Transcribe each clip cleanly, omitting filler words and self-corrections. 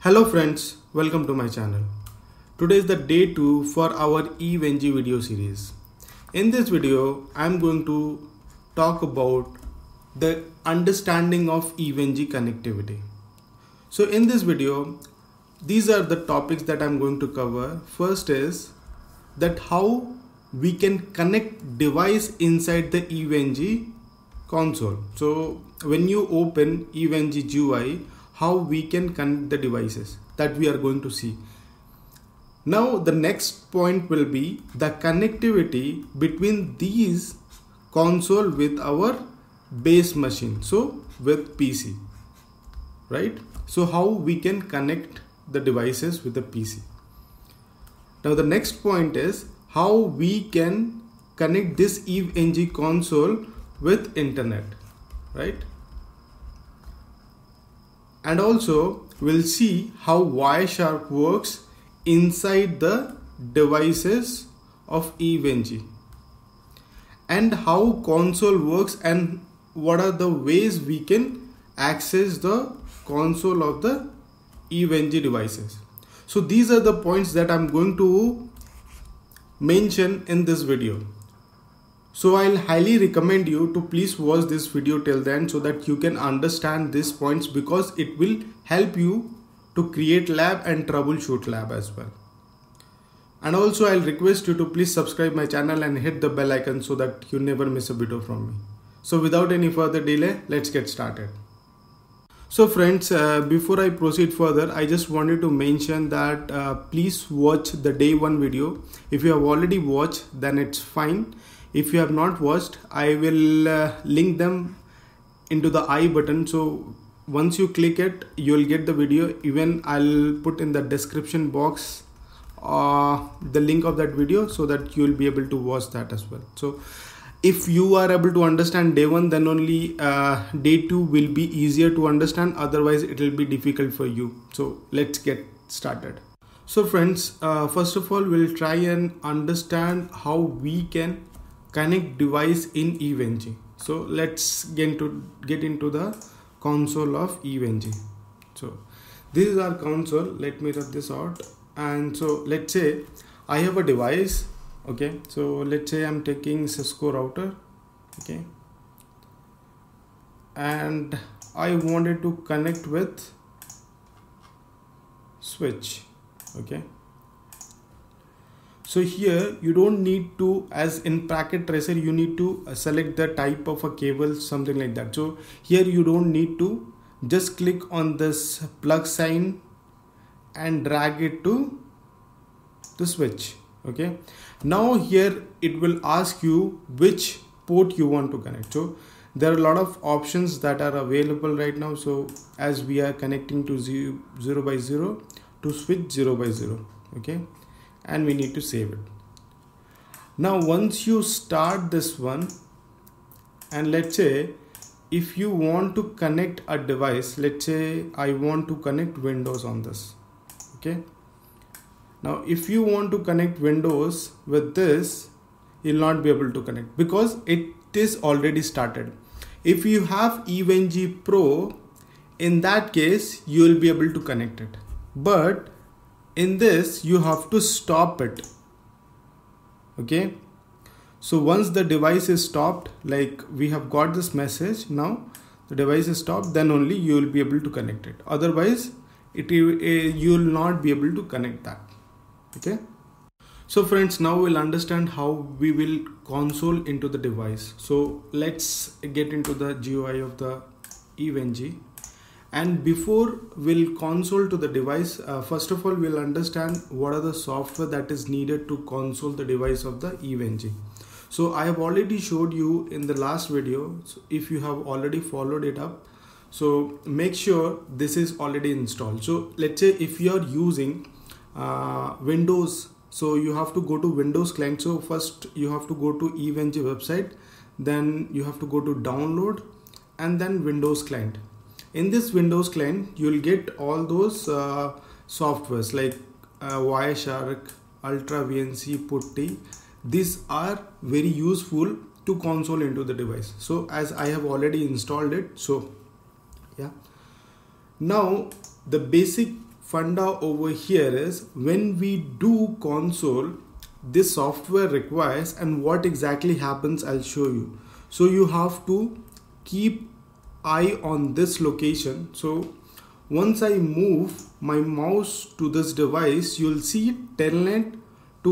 Hello friends, welcome to my channel. Today is the day 2 for our EVNG video series. In this video, I am going to talk about the understanding of EVNG connectivity. So in this video, these are the topics that I am going to cover. First is that how we can connect device inside the EVNG console. So when you open EVNG GUI, how we can connect the devices, that we are going to see. Now the next point will be the connectivity between these console with our base machine, so with PC, right? So how we can connect the devices with the PC. Now the next point is how we can connect this EVNG console with internet, right? And also we'll see how Wireshark works inside the devices of EVNG, and how console works and what are the ways we can access the console of the EVNG devices. So these are the points that I'm going to mention in this video. So I'll highly recommend you to please watch this video till then so that you can understand these points, because it will help you to create lab and troubleshoot lab as well. And also I'll request you to please subscribe my channel and hit the bell icon so that you never miss a video from me. So without any further delay, let's get started. So friends, before I proceed further, I just wanted to mention that please watch the day 1 video. If you have already watched, then it's fine. If you have not watched, I will link them into the I button. So once you click it, you will get the video. Even I'll put in the description box the link of that video so that you will be able to watch that as well. So if you are able to understand day 1, then only day 2 will be easier to understand. Otherwise it will be difficult for you. So let's get started. So friends, first of all, we'll try and understand how we can connect device in EVNG. So let's get into the console of EVNG. So this is our console. Let me rub this out. And so let's say I have a device. Okay, so let's say I'm taking Cisco router. Okay, and I wanted to connect with switch. Okay, so here you don't need to, as in packet tracer, you need to select the type of a cable, something like that. So here you don't need to, just click on this plug sign and drag it to the switch. Okay, now here it will ask you which port you want to connect. So there are a lot of options that are available right now. So as we are connecting to 0x0 to switch 0x0, okay, and we need to save it. Now once you start this one, and let's say if you want to connect a device, let's say I want to connect Windows on this. Okay, now if you want to connect Windows with this, you'll not be able to connect because it is already started. If you have EVNG Pro, in that case you will be able to connect it, but in this you have to stop it. Okay, so once the device is stopped, like we have got this message, now the device is stopped, then only you will be able to connect it. Otherwise you will not be able to connect that. Okay, so friends, now we'll understand how we will console into the device. So let's get into the GUI of the EVNG. And before we'll console to the device, first of all we'll understand what are the software that is needed to console the device of the EVNG. So I have already showed you in the last video. So if you have already followed it up, so make sure this is already installed. So let's say if you are using Windows, so you have to go to Windows client. So first you have to go to EVNG website, then you have to go to download, and then Windows client. In this Windows client, you will get all those softwares like Wireshark, Ultra VNC, Putty. These are very useful to console into the device. So as I have already installed it, so yeah, Now the basic funda over here is when we do console, this software requires, and what exactly happens I'll show you. So you have to keep eye on this location. So once I move my mouse to this device, you'll see telnet to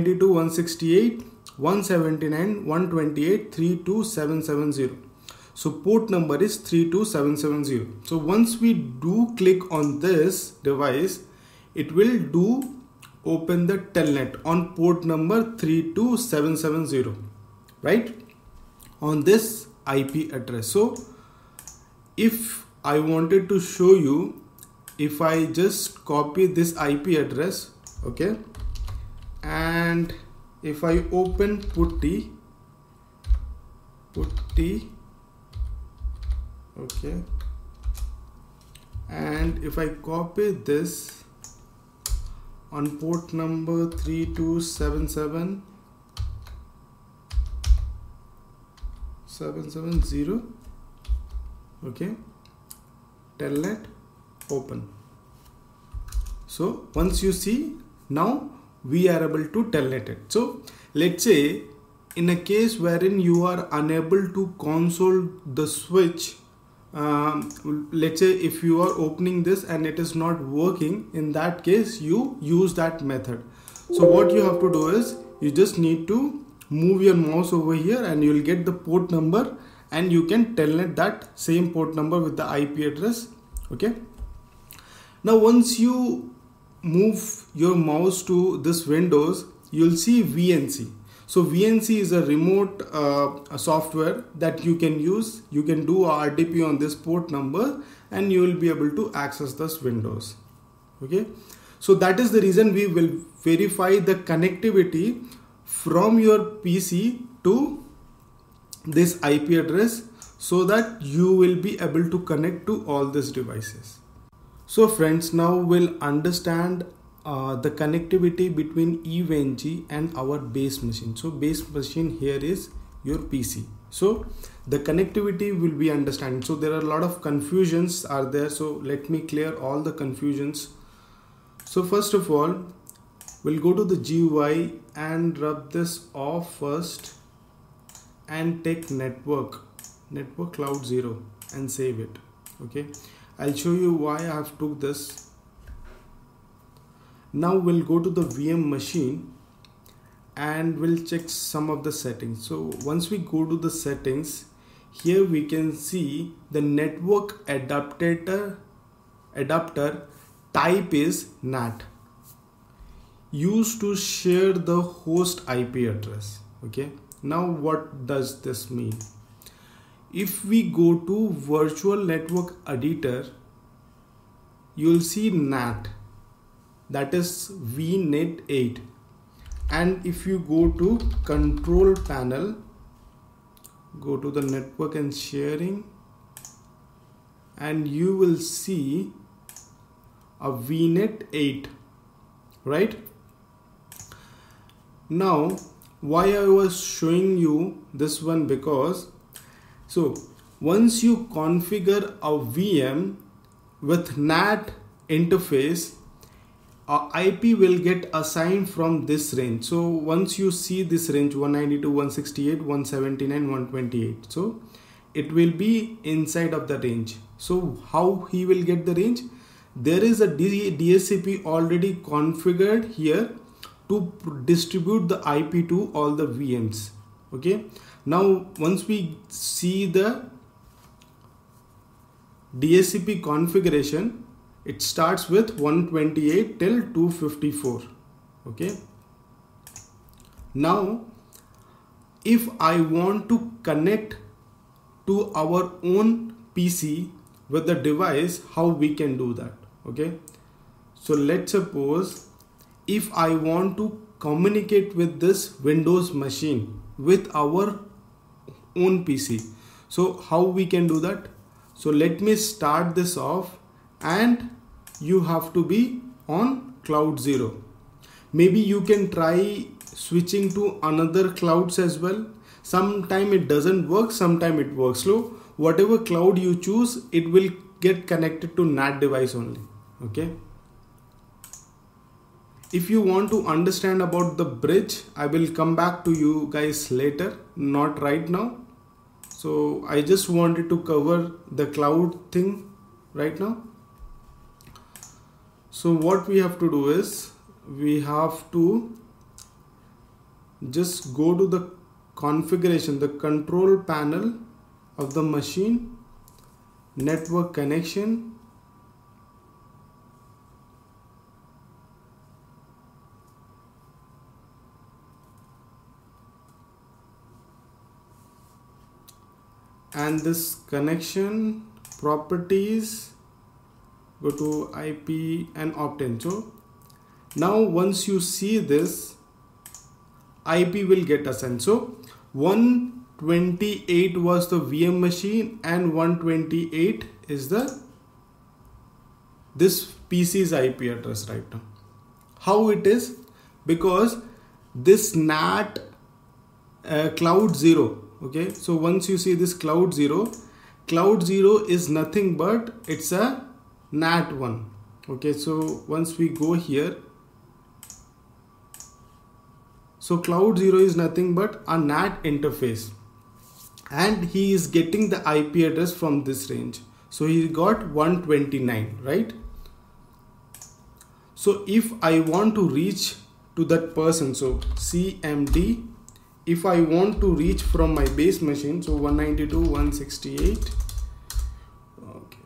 192.168.179.128.32770. So port number is 32770. So once we do click on this device, it will do open the telnet on port number 32770, right, on this IP address. So if I wanted to show you, if I just copy this IP address, okay, and if I open putty, okay, and if I copy this on port number 32770, okay, telnet open. So once you see, now we are able to telnet it. So let's say in a case wherein you are unable to console the switch, let's say if you are opening this and it is not working, in that case you use that method. So what you have to do is you just need to move your mouse over here and you will get the port number, and you can telnet that same port number with the IP address. Okay, now once you move your mouse to this Windows, you'll see VNC. So VNC is a remote software that you can use. You can do RDP on this port number and you will be able to access this Windows. Okay, so that is the reason we will verify the connectivity from your PC to this IP address, so that you will be able to connect to all these devices. So friends, now we'll understand the connectivity between EVE-NG and our base machine. So base machine here is your PC. So the connectivity will be understanding. So there are a lot of confusions are there. So let me clear all the confusions. So first of all, we'll go to the GUI and rub this off first and take network cloud 0 and save it. Okay, I'll show you why I have took this. Now we'll go to the VM machine and we'll check some of the settings. So once we go to the settings, here we can see the network adapter type is NAT, used to share the host IP address. Okay, now what does this mean? If we go to virtual network editor, you'll see NAT, that is VNet 8. And if you go to control panel, go to the network and sharing, and you will see a VNet 8, right? Now why I was showing you this one, because so once you configure a VM with NAT interface, IP will get assigned from this range. So once you see this range 192.168.179.128, so it will be inside of the range. So how he will get the range? There is a DHCP already configured here to distribute the IP to all the VMs. Okay, now once we see the DHCP configuration, it starts with 128 till 254. Okay, now if I want to connect to our own PC with the device, how we can do that? Okay, so let's suppose if I want to communicate with this Windows machine with our own PC, so how we can do that? So let me start this off, and you have to be on cloud 0. Maybe you can try switching to another clouds as well. Sometime it doesn't work, sometime it works. So whatever cloud you choose, it will get connected to NAT device only. Okay, if you want to understand about the bridge, I will come back to you guys later, not right now. So I just wanted to cover the cloud thing right now. So what we have to do is we have to just go to the configuration, the control panel of the machine, network connection, and this connection properties, go to IP and opt-in. So now once you see this, IP will get assigned. So 128 was the VM machine and 128 is this PC's IP address right now. How it is? Because this NAT cloud 0. Okay, so once you see this cloud 0 is nothing but it's a NAT 1. Okay, so once we go here, so cloud 0 is nothing but a NAT interface, and he is getting the IP address from this range. So he got 129, right? So if I want to reach to that person, so CMD, if I want to reach from my base machine, so 192.168, okay,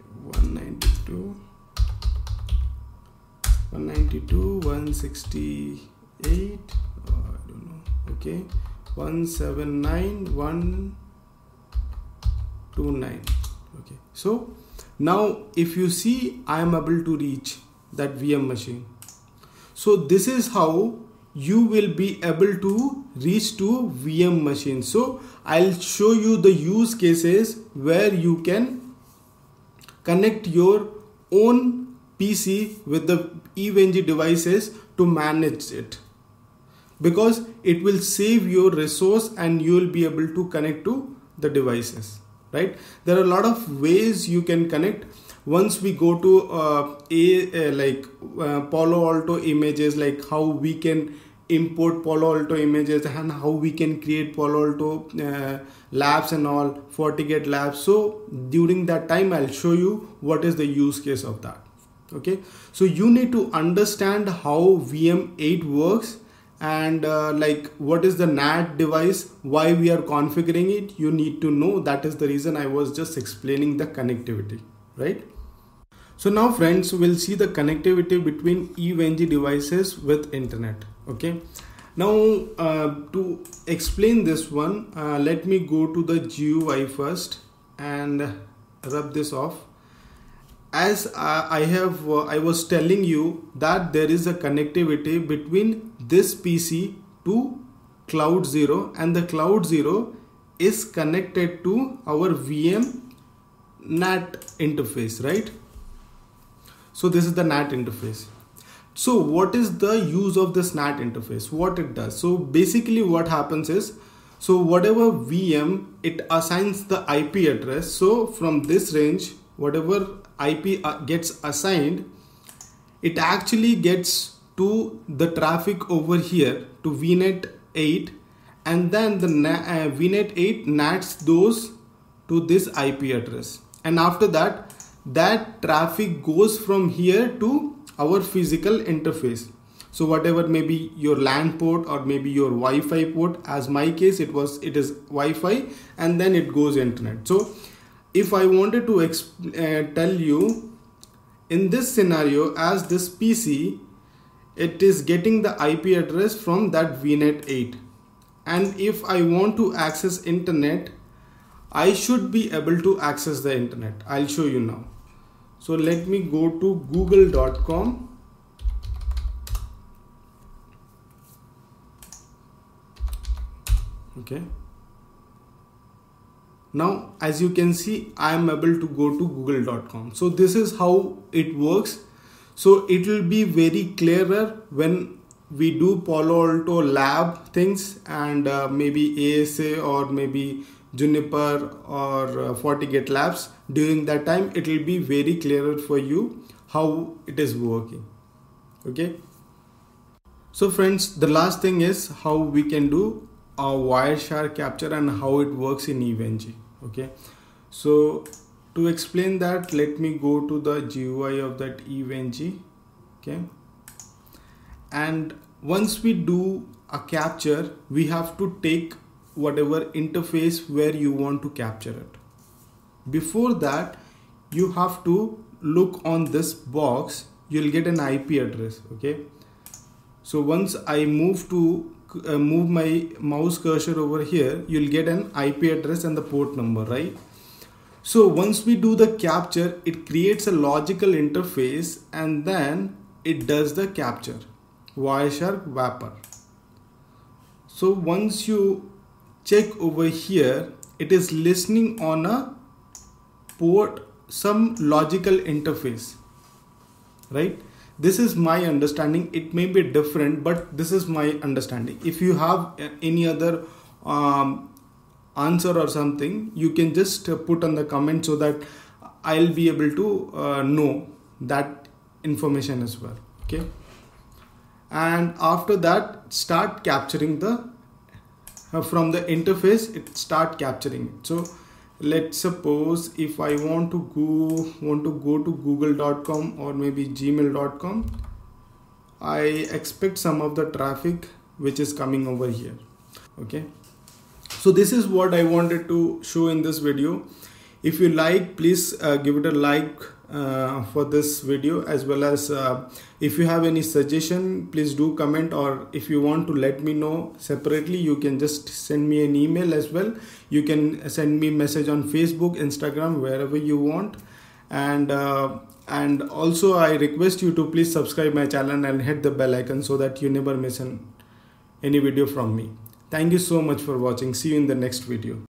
192.168, I don't know, okay, 179.129. Okay, so now if you see, I am able to reach that VM machine. So this is how you will be able to reach to VM machine. So I'll show you the use cases where you can connect your own PC with the EVNG devices to manage it, because it will save your resource and you will be able to connect to the devices, right? There are a lot of ways you can connect. Once we go to Palo Alto images, like how we can import Palo Alto images and how we can create Palo Alto labs and all, FortiGate labs. So during that time I'll show you what is the use case of that. Okay, so you need to understand how VM8 works and like what is the NAT device, why we are configuring it. You need to know. That is the reason I was just explaining the connectivity, right? So now friends, we'll see the connectivity between EVNG devices with internet. Okay, now to explain this one, let me go to the GUI first and rub this off. As I was telling you that there is a connectivity between this PC to Cloud 0, and the Cloud 0 is connected to our VM NAT interface, right? So this is the NAT interface. So what is the use of this NAT interface? What it does? So basically what happens is, so whatever VM, it assigns the IP address. So from this range, whatever IP gets assigned, it actually gets to the traffic over here to VNet 8, and then the VNet 8 NATs those to this IP address, and after that, that traffic goes from here to our physical interface. So whatever, maybe your LAN port or maybe your Wi-Fi port, as my case it is Wi-Fi, and then it goes internet. So if I wanted to tell you, in this scenario, as this PC, it is getting the IP address from that VNet 8, and if I want to access internet, I should be able to access the internet. I'll show you now. So let me go to google.com. Okay. Now, as you can see, I am able to go to google.com. So this is how it works. So it will be very clearer when we do Palo Alto lab things and maybe ASA or maybe Juniper or FortiGate labs. During that time, it will be very clearer for you how it is working. Okay. So friends, the last thing is how we can do a Wireshark capture and how it works in EVE-NG. Okay, so to explain that, let me go to the GUI of that EVE-NG. Okay, and once we do a capture, we have to take whatever interface where you want to capture it. Before that, you have to look on this box. You'll get an IP address. Okay, so once I move my mouse cursor over here, you'll get an IP address and the port number, right? So once we do the capture, it creates a logical interface and then it does the capture. Wireshark Vapor. So once you check over here, it is listening on a port, some logical interface, right? This is my understanding. It may be different, but this is my understanding. If you have any other answer or something, you can just put on the comment so that I'll be able to know that information as well. Okay, and after that, start capturing the from the interface. It start capturing it. So let's suppose if I want to go to google.com or maybe gmail.com, I expect some of the traffic which is coming over here. Okay, so this is what I wanted to show in this video. If you like, please give it a like for this video, as well as if you have any suggestion, please do comment, or if you want to let me know separately, you can just send me an email as well. You can send me a message on Facebook, Instagram, wherever you want. And also I request you to please subscribe my channel and hit the bell icon so that you never miss any video from me. Thank you so much for watching. See you in the next video.